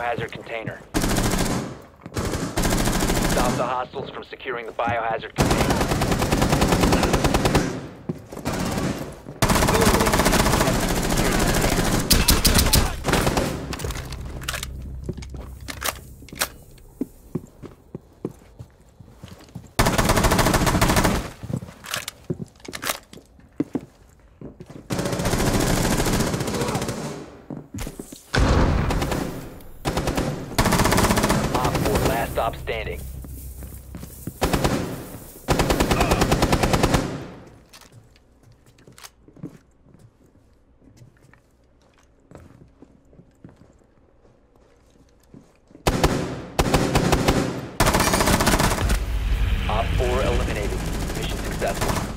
biohazard container. Stop the hostiles from securing the biohazard container. Stop standing. Op 4 eliminated. Mission successful.